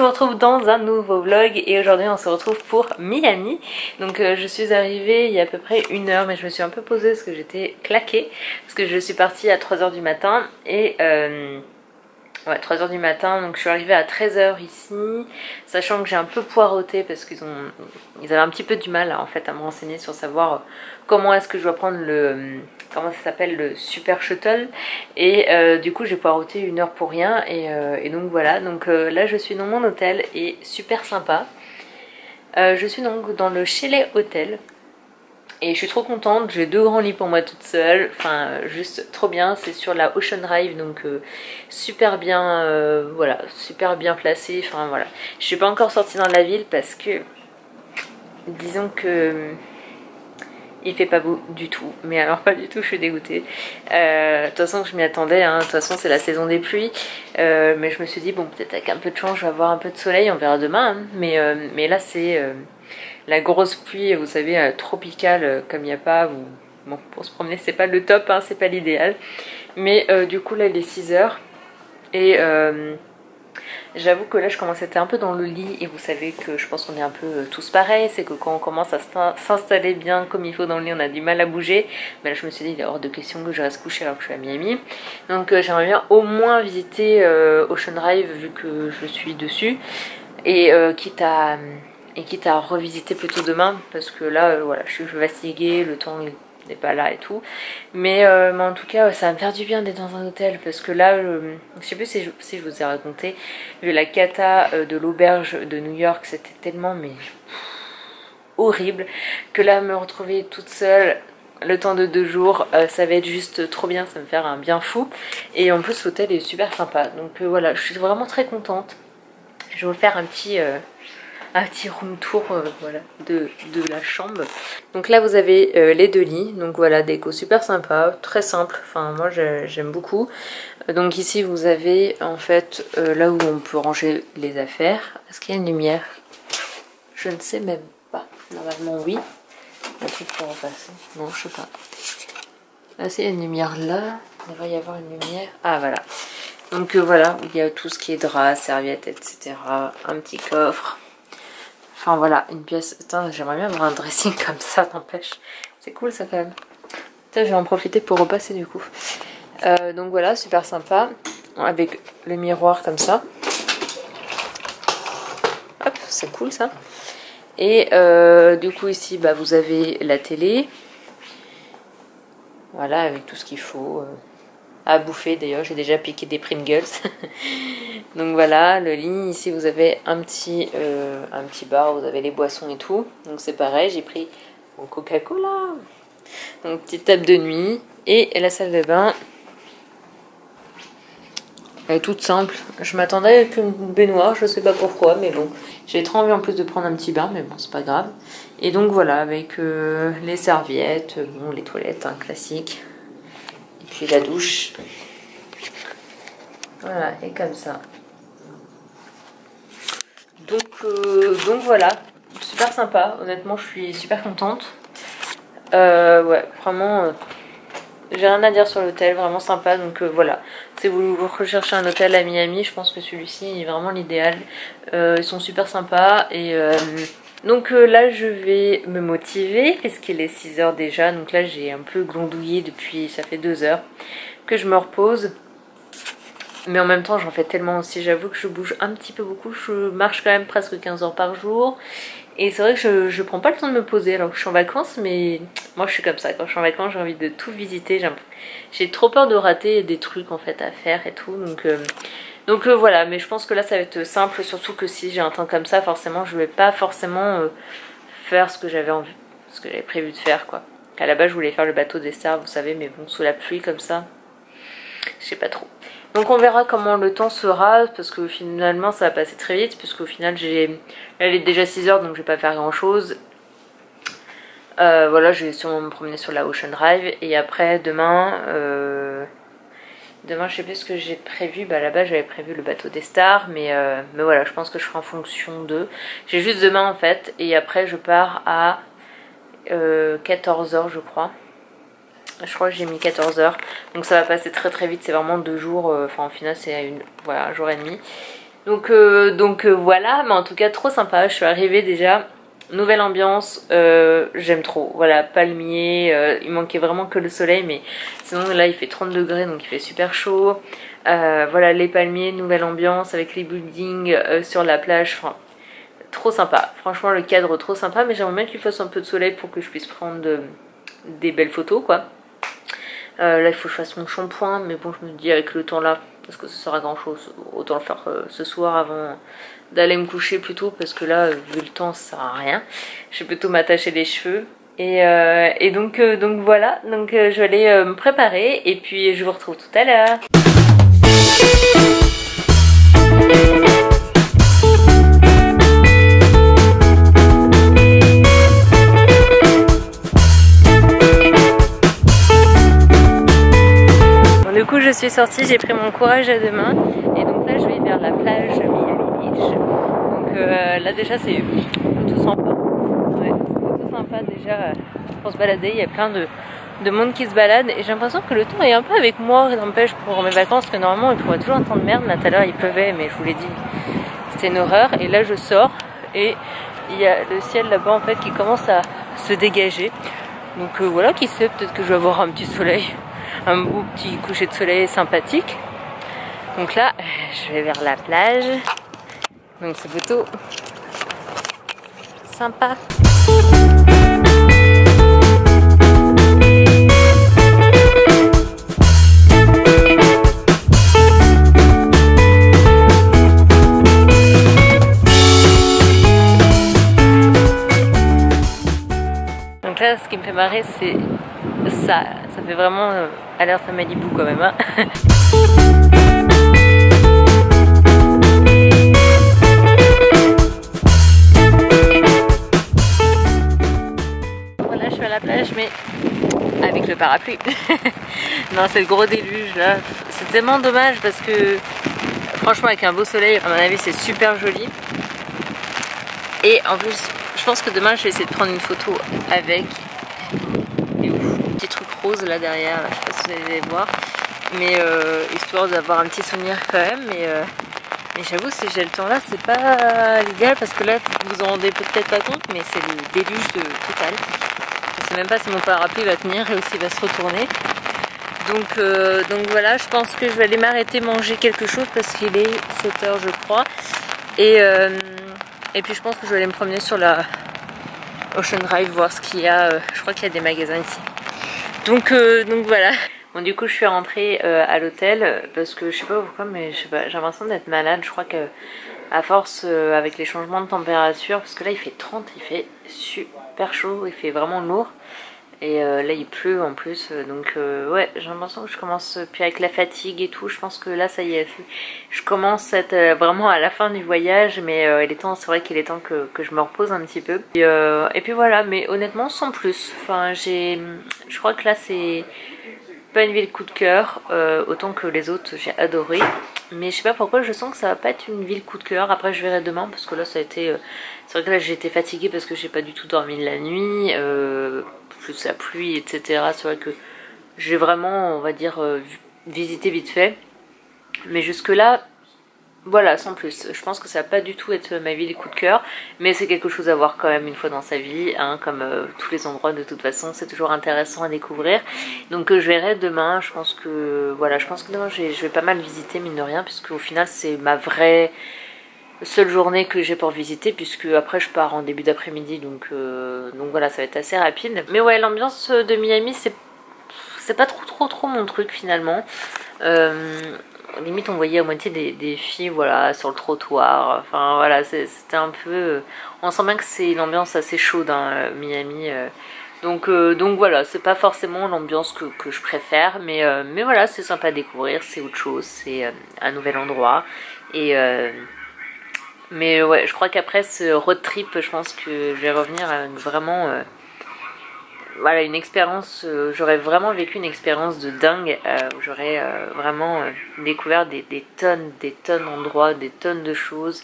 retrouve dans un nouveau vlog et aujourd'hui on se retrouve pour Miami. Donc je suis arrivée il y a à peu près 1 heure, mais je me suis un peu posée parce que j'étais claquée. Parce que je suis partie à 3h du matin et... ouais, 3h du matin, donc je suis arrivée à 13h ici, sachant que j'ai un peu poireauté parce qu'ils avaient un petit peu du mal en fait à me renseigner sur savoir comment est-ce que je dois prendre le, comment ça s'appelle, le super shuttle, et du coup j'ai poireauté 1 heure pour rien, et donc voilà, donc là je suis dans mon hôtel et super sympa. Je suis donc dans le Chalet Hotel. Et je suis trop contente, j'ai 2 grands lits pour moi toute seule, enfin juste trop bien, c'est sur la Ocean Drive, donc super bien, voilà, super bien placé, enfin voilà. Je suis pas encore sortie dans la ville parce que, disons que il fait pas beau du tout, mais alors pas du tout, je suis dégoûtée. De toute façon je m'y attendais, hein. De toute façon c'est la saison des pluies, mais je me suis dit bon peut-être avec un peu de chance je vais avoir un peu de soleil, on verra demain, hein. Mais là c'est... la grosse pluie, vous savez, tropicale, comme il n'y a pas, ou bon, pour se promener c'est pas le top, hein, c'est pas l'idéal. Mais du coup là il est 6h et j'avoue que là je commence à être un peu dans le lit, et vous savez que je pense qu'on est un peu tous pareils, c'est que quand on commence à s'installer bien comme il faut dans le lit, on a du mal à bouger. Mais là je me suis dit il est hors de question que je reste couchée alors que je suis à Miami. Donc j'aimerais bien au moins visiter Ocean Drive vu que je suis dessus, et quitte à revisiter plutôt demain, parce que là voilà, je suis fatiguée, le temps n'est pas là et tout, mais en tout cas ça va me faire du bien d'être dans un hôtel, parce que là je sais plus si je vous ai raconté, vu la cata de l'auberge de New York, c'était tellement mais horrible, que là me retrouver toute seule le temps de 2 jours, ça va être juste trop bien, ça va me faire un bien fou, et en plus l'hôtel est super sympa, donc voilà, je suis vraiment très contente. Je vais vous faire un petit room tour, voilà, de la chambre. Donc là vous avez les 2 lits, donc voilà, déco super sympa, très simple, enfin moi j'aime beaucoup. Donc ici vous avez en fait là où on peut ranger les affaires. Est-ce qu'il y a une lumière? Je ne sais même pas, normalement oui. Un truc pour repasser, non je sais pas. Ah si, il y a une lumière là, il devrait y avoir une lumière, ah voilà. Donc voilà, il y a tout ce qui est drap, serviettes, etc. Un petit coffre. Enfin voilà, une pièce. Putain, j'aimerais bien avoir un dressing comme ça, n'empêche. C'est cool ça quand même. Putain, je vais en profiter pour repasser du coup. Donc voilà, super sympa. Avec le miroir comme ça. Hop, c'est cool ça. Et du coup ici, bah, vous avez la télé. Voilà, avec tout ce qu'il faut. À bouffer d'ailleurs, j'ai déjà piqué des Pringles. Donc voilà, le lit, ici vous avez un petit bar, vous avez les boissons et tout, donc c'est pareil, j'ai pris mon Coca-Cola. Donc petite table de nuit, et la salle de bain, elle est toute simple. Je m'attendais avec une baignoire, je sais pas pourquoi, mais bon, j'ai trop envie en plus de prendre un petit bain, mais bon c'est pas grave. Et donc voilà, avec les serviettes, bon, les toilettes, hein, classique, et puis la douche. Voilà, et comme ça. Donc voilà, super sympa, honnêtement je suis super contente. Ouais, vraiment, j'ai rien à dire sur l'hôtel, vraiment sympa. Donc voilà, si vous recherchez un hôtel à Miami, je pense que celui-ci est vraiment l'idéal. Ils sont super sympas, et donc là je vais me motiver puisqu'il est 6h déjà. Donc là j'ai un peu glandouillé depuis, ça fait 2 heures que je me repose. Mais en même temps j'en fais tellement aussi, j'avoue que je bouge un petit peu beaucoup, je marche quand même presque 15 heures par jour. Et c'est vrai que je prends pas le temps de me poser alors que je suis en vacances, mais moi je suis comme ça, quand je suis en vacances j'ai envie de tout visiter, j'ai trop peur de rater des trucs en fait à faire et tout, donc voilà. Mais je pense que là ça va être simple, surtout que si j'ai un temps comme ça, forcément je vais pas forcément faire ce que j'avais prévu de faire quoi. À la base je voulais faire le bateau des stars, vous savez, mais bon sous la pluie comme ça, je sais pas trop. Donc on verra comment le temps sera, parce que finalement ça va passer très vite, puisqu'au final là il est déjà 6h donc je vais pas faire grand chose. Voilà, je vais sûrement me promener sur la Ocean Drive, et après demain je sais plus ce que j'ai prévu. Bah là-bas j'avais prévu le bateau des stars, mais voilà, je pense que je ferai en fonction de... J'ai juste demain en fait, et après je pars à 14h je crois. Je crois que j'ai mis 14h, donc ça va passer très très vite, c'est vraiment 2 jours, enfin en final c'est voilà, 1 jour et demi. Donc voilà, mais en tout cas trop sympa, je suis arrivée déjà, nouvelle ambiance, j'aime trop, voilà, palmier, il manquait vraiment que le soleil, mais sinon là il fait 30 degrés donc il fait super chaud, voilà les palmiers, nouvelle ambiance avec les buildings sur la plage, enfin trop sympa, franchement le cadre trop sympa, mais j'aimerais bien qu'il fasse un peu de soleil pour que je puisse prendre des belles photos quoi. Là il faut que je fasse mon shampoing, mais bon je me dis avec le temps là, parce que ça sert à grand chose, autant le faire ce soir avant d'aller me coucher plutôt, parce que là vu le temps ça sert à rien, je vais plutôt m'attacher les cheveux. Et donc voilà, donc je vais aller me préparer et puis je vous retrouve tout à l'heure. Du coup je suis sortie, j'ai pris mon courage à deux mains et donc là je vais vers la plage Miami Beach. Donc là déjà c'est plutôt sympa. Ouais, c'est plutôt sympa déjà pour se balader, il y a plein de monde qui se balade et j'ai l'impression que le temps est un peu avec moi, n'empêche pour mes vacances que normalement il pourrait toujours un temps de merde. Là tout à l'heure il pleuvait mais je vous l'ai dit, c'était une horreur et là je sors et il y a le ciel là-bas en fait qui commence à se dégager. Donc voilà, qui sait, peut-être que je vais avoir un petit soleil. Un beau petit coucher de soleil sympathique. Donc là, je vais vers la plage. Donc c'est plutôt sympa. Donc là, ce qui me fait marrer, c'est ça fait vraiment alerte à Malibu quand même hein. Voilà, je suis à la plage mais avec le parapluie. Non, c'est le gros déluge là, c'est tellement dommage parce que franchement avec un beau soleil à mon avis c'est super joli. Et en plus je pense que demain je vais essayer de prendre une photo avec rose là derrière, là, je sais pas si vous allez voir, mais histoire d'avoir un petit souvenir quand même, mais j'avoue si j'ai le temps là c'est pas l'idéal parce que là vous vous en rendez peut-être pas compte mais c'est le déluge total, je sais même pas si mon parapluie va tenir et aussi va se retourner, donc voilà, je pense que je vais aller m'arrêter manger quelque chose parce qu'il est 7 h je crois, et puis je pense que je vais aller me promener sur la Ocean Drive voir ce qu'il y a, je crois qu'il y a des magasins ici. Donc voilà. Bon du coup je suis rentrée à l'hôtel parce que je sais pas pourquoi mais je sais pas, j'ai l'impression d'être malade. Je crois que à force avec les changements de température, parce que là il fait 30, il fait super chaud, il fait vraiment lourd. Et là il pleut en plus, donc ouais j'ai l'impression que je commence, puis avec la fatigue et tout, je pense que là ça y est, je commence à être vraiment à la fin du voyage, mais il est temps, c'est vrai qu'il est temps que je me repose un petit peu. Et puis voilà, mais honnêtement sans plus, enfin je crois que là c'est pas une ville coup de cœur, autant que les autres j'ai adoré, mais je sais pas pourquoi je sens que ça va pas être une ville coup de cœur. Après je verrai demain parce que là ça a été, c'est vrai que là j'ai été fatiguée parce que j'ai pas du tout dormi la nuit, plus la pluie etc, c'est vrai que j'ai vraiment on va dire visité vite fait, mais jusque là voilà sans plus. Je pense que ça va pas du tout être ma ville coup de cœur, mais c'est quelque chose à voir quand même une fois dans sa vie hein, comme tous les endroits de toute façon, c'est toujours intéressant à découvrir. Donc je verrai demain, je pense que voilà, je pense que demain je vais pas mal visiter mine de rien, puisque au final c'est ma vraie seule journée que j'ai pour visiter, puisque après je pars en début d'après-midi, donc voilà, ça va être assez rapide. Mais ouais, l'ambiance de Miami c'est pas trop mon truc finalement. Limite on voyait à moitié des filles voilà sur le trottoir, enfin voilà c'était un peu, on sent bien que c'est une ambiance assez chaude hein, Miami, donc voilà, c'est pas forcément l'ambiance que je préfère, mais voilà c'est sympa à découvrir, c'est autre chose, c'est un nouvel endroit, et mais ouais je crois qu'après ce road trip je pense que je vais revenir avec vraiment voilà une expérience, j'aurais vraiment vécu une expérience de dingue, où j'aurais vraiment découvert des tonnes d'endroits, des tonnes de choses.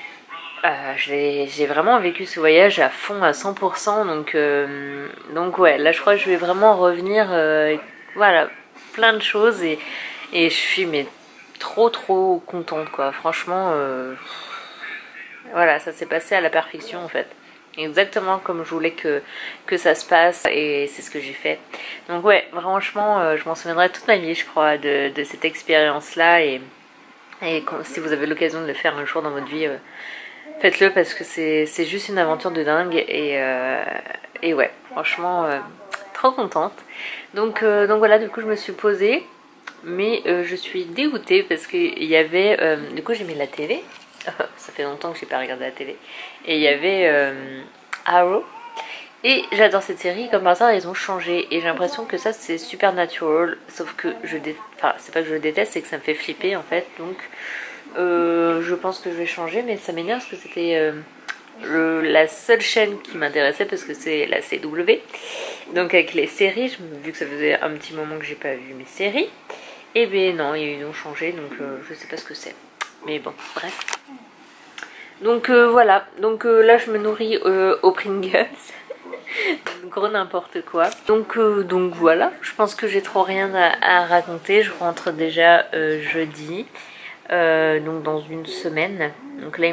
J'ai vraiment vécu ce voyage à fond, à 100%, donc ouais, là je crois que je vais vraiment revenir, voilà, plein de choses, et je suis mais trop contente quoi. Franchement, voilà, ça s'est passé à la perfection en fait. Exactement comme je voulais que ça se passe et c'est ce que j'ai fait. Donc ouais, franchement, je m'en souviendrai toute ma vie je crois de cette expérience là et si vous avez l'occasion de le faire un jour dans votre vie, faites-le parce que c'est juste une aventure de dingue et ouais, franchement, trop contente. Donc voilà, du coup je me suis posée, mais je suis dégoûtée parce qu'il y avait, du coup j'ai mis la télé, ça fait longtemps que j'ai pas regardé la télé, et il y avait Arrow. Et j'adore cette série, comme par hasard ils ont changé et j'ai l'impression que ça c'est Supernatural, sauf que enfin c'est pas que je le déteste, c'est que ça me fait flipper en fait, donc je pense que je vais changer, mais ça m'énerve parce que c'était la seule chaîne qui m'intéressait parce que c'est la CW, donc avec les séries, vu que ça faisait un petit moment que j'ai pas vu mes séries, et ben non ils ont changé donc je sais pas ce que c'est, mais bon bref. Donc voilà, donc là je me nourris aux Pringles. Gros n'importe quoi. Donc voilà, je pense que j'ai trop rien à raconter. Je rentre déjà jeudi, donc dans une semaine. Donc là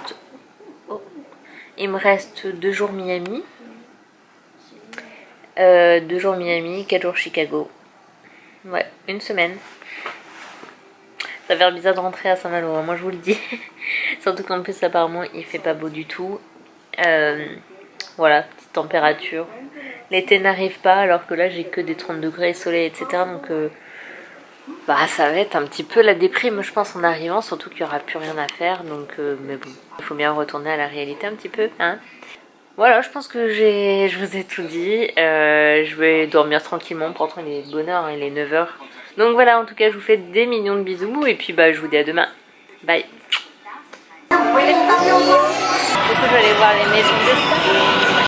il me reste 2 jours Miami, 2 jours Miami, 4 jours Chicago. Ouais, une semaine. Ça va faire bizarre de rentrer à Saint-Malo, hein, moi je vous le dis. Surtout qu'en plus apparemment il fait pas beau du tout. Voilà, petite température. L'été n'arrive pas alors que là j'ai que des 30 degrés, soleil, etc. Donc bah ça va être un petit peu la déprime je pense en arrivant, surtout qu'il n'y aura plus rien à faire. Donc mais bon, il faut bien retourner à la réalité un petit peu, hein. Voilà, je pense que je vous ai tout dit. Je vais dormir tranquillement, pourtant il est bonne heure, hein, il est 9 h. Donc voilà, en tout cas je vous fais des millions de bisous et puis bah je vous dis à demain. Bye. Du coup je vais aller voir les maisons de star.